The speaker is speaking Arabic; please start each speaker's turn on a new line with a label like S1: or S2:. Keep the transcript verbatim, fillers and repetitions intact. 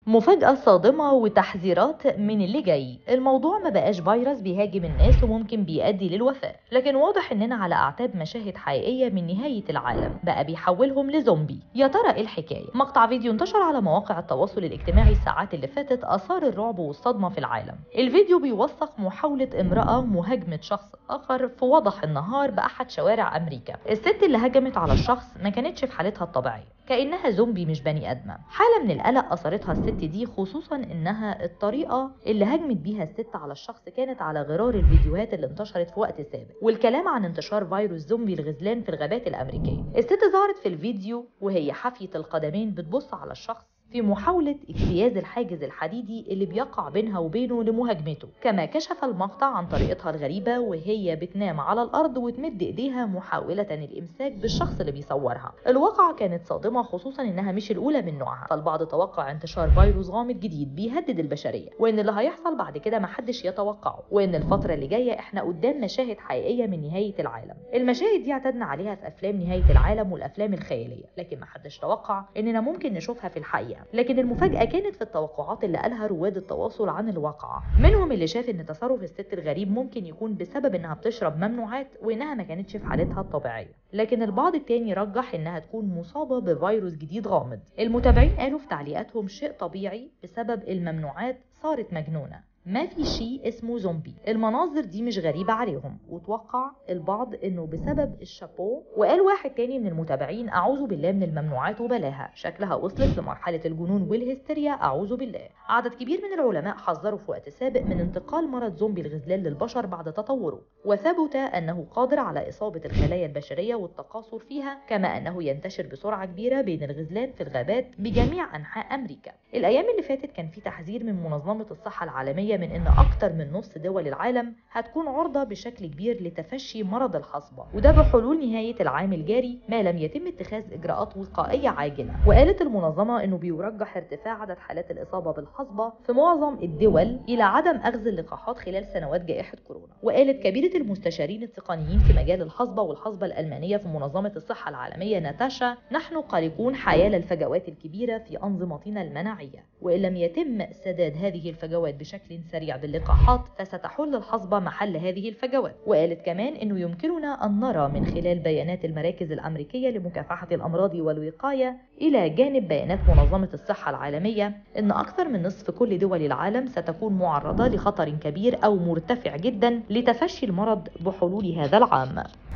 S1: مفاجأة صادمة وتحذيرات من اللي جاي. الموضوع ما بقاش فيروس بيهاجم الناس وممكن بيؤدي للوفاة، لكن واضح اننا على اعتاب مشاهد حقيقية من نهاية العالم بقى بيحولهم لزومبي. يا ترى ايه الحكاية؟ مقطع فيديو انتشر على مواقع التواصل الاجتماعي الساعات اللي فاتت اثار الرعب والصدمة في العالم. الفيديو بيوثق محاولة امرأة مهاجمة شخص اخر في وضح النهار باحد شوارع امريكا. الست اللي هجمت على الشخص ما كانتش في حالتها الطبيعية، كأنها زومبي مش بني آدمة. حالة من القلق أثرتها الست دي، خصوصا إنها الطريقة اللي هجمت بيها الست على الشخص كانت على غرار الفيديوهات اللي انتشرت في وقت سابق، والكلام عن انتشار فيروس زومبي الغزلان في الغابات الأمريكية. الست ظهرت في الفيديو وهي حافية القدمين بتبص على الشخص في محاولة اجتياز الحاجز الحديدي اللي بيقع بينها وبينه لمهاجمته. كما كشف المقطع عن طريقتها الغريبة وهي بتنام على الأرض وتمد إيديها محاولة الإمساك بالشخص اللي بيصورها. الواقعة كانت صادمة، خصوصا إنها مش الأولى من نوعها، فالبعض توقع انتشار فيروس غامض جديد بيهدد البشرية، وإن اللي هيحصل بعد كده محدش يتوقعه، وإن الفترة اللي جاية إحنا قدام مشاهد حقيقية من نهاية العالم. المشاهد دي اعتدنا عليها في أفلام نهاية العالم والأفلام الخيالية، لكن محدش توقع إننا ممكن نشوفها في الحقيقة. لكن المفاجأة كانت في التوقعات اللي قالها رواد التواصل عن الواقعة. منهم اللي شاف ان تصرف الست الغريب ممكن يكون بسبب انها بتشرب ممنوعات وانها ما كانتش في حالتها الطبيعية، لكن البعض التاني رجح انها تكون مصابة بفيروس جديد غامض. المتابعين قالوا في تعليقاتهم شيء طبيعي بسبب الممنوعات صارت مجنونة، ما في شيء اسمه زومبي. المناظر دي مش غريبة عليهم، وتوقع البعض انه بسبب الشابو. وقال واحد تاني من المتابعين اعوذ بالله من الممنوعات وبلاها، شكلها وصلت لمرحلة الجنون والهستيريا اعوذ بالله. عدد كبير من العلماء حذروا في وقت سابق من انتقال مرض زومبي الغزلان للبشر بعد تطوره، وثبت انه قادر على اصابة الخلايا البشرية والتقاصر فيها، كما انه ينتشر بسرعة كبيرة بين الغزلان في الغابات بجميع انحاء امريكا. الايام اللي فاتت كان في تحذير من منظمة الصحة العالمية من ان اكتر من نص دول العالم هتكون عرضة بشكل كبير لتفشي مرض الحصبة، وده بحلول نهاية العام الجاري ما لم يتم اتخاذ اجراءات وقائية عاجلة. وقالت المنظمة انه بيرجح ارتفاع عدد حالات الاصابة بالحصبة في معظم الدول الى عدم اخذ اللقاحات خلال سنوات جائحة كورونا. وقالت كبيرة المستشارين التقنيين في مجال الحصبة والحصبة الألمانية في منظمة الصحة العالمية ناتاشا: نحن قلقون حيال الفجوات الكبيرة في أنظمتنا المناعية، وإن لم يتم سداد هذه الفجوات بشكل سريع باللقاحات فستحل الحصبة محل هذه الفجوات. وقالت كمان انه يمكننا ان نرى من خلال بيانات المراكز الامريكية لمكافحة الامراض والوقاية الى جانب بيانات منظمة الصحة العالمية ان اكثر من نصف كل دول العالم ستكون معرضة لخطر كبير او مرتفع جدا لتفشي المرض بحلول هذا العام.